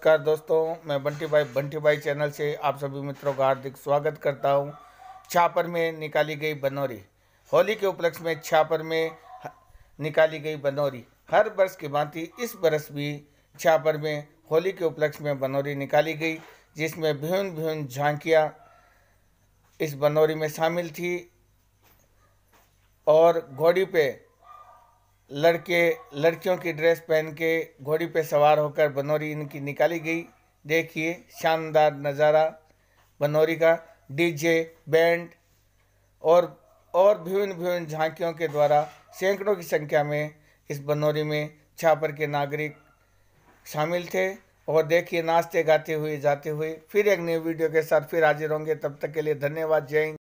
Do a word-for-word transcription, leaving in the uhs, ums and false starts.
नमस्कार दोस्तों, मैं बंटी भाई बंटी भाई चैनल से आप सभी मित्रों का हार्दिक स्वागत करता हूं। छापर में निकाली गई बनोरी। होली के उपलक्ष्य में छापर में निकाली गई बनोरी। हर वर्ष की भांति इस वर्ष भी छापर में होली के उपलक्ष्य में बनोरी निकाली गई, जिसमें विभिन्न विभिन्न झांकियाँ इस बनोरी में शामिल थी और घोड़ी पे लड़के लड़कियों की ड्रेस पहन के घोड़ी पे सवार होकर बनोरी इनकी निकाली गई। देखिए शानदार नज़ारा बनोरी का। डीजे बैंड और और विभिन्न विभिन्न झांकियों के द्वारा सैकड़ों की संख्या में इस बनोरी में छापर के नागरिक शामिल थे। और देखिए नाचते गाते हुए जाते हुए। फिर एक नई वीडियो के साथ फिर हाजिर होंगे, तब तक के लिए धन्यवाद। जय हिंद।